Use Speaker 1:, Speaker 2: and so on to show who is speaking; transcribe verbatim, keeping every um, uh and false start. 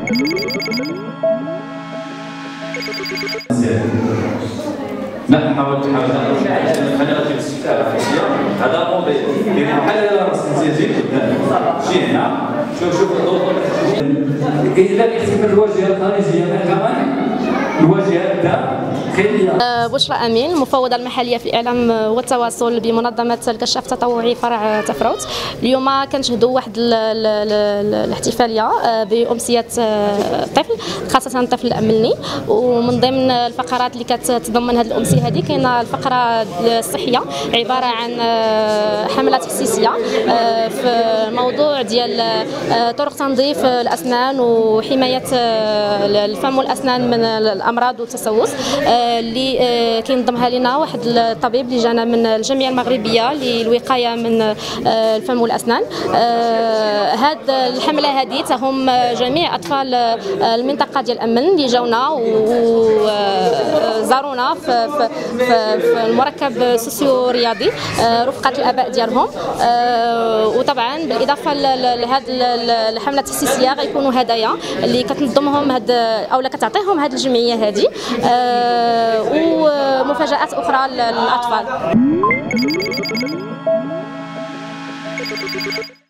Speaker 1: لا نحاول نحاول نخليها في الشتاء الرئيسيه هذا موضوع يعني بحال راس تزيد قدام شي هنا شوف شوف كاين لا الاحتفال الواجهه الخارجيه كمان الواجهه قدام.
Speaker 2: بشرى أمين، مفوضة المحلية في الإعلام والتواصل بمنظمة الكشاف التطوعي فرع تفروت. اليوم كنشهدوا واحد الاحتفالية بأمسية طفل، خاصة الطفل الأملني، ومن ضمن الفقرات اللي كتضمن هذه الأمسية هذه كاينة الفقرة الصحية عبارة عن حملة تحسيسية في الموضوع ديال طرق تنظيف الأسنان وحماية الفم والأسنان من الأمراض والتسوس، اللي كينظمها لنا واحد الطبيب اللي جانا من الجمعيه المغربيه للوقايه من الفم والاسنان. هاد الحمله هذه تهم جميع اطفال المنطقه ديال امن اللي جاونا وزارونا في, في, في المركب السوسيو رياضي رفقه الاباء ديالهم. وطبعا بالاضافه لهذه الحمله التحسيسيه غيكونوا هدايا اللي كتنظمهم هاد او لا كتعطيهم هذه الجمعيه هذه ومفاجآت أخرى للأطفال.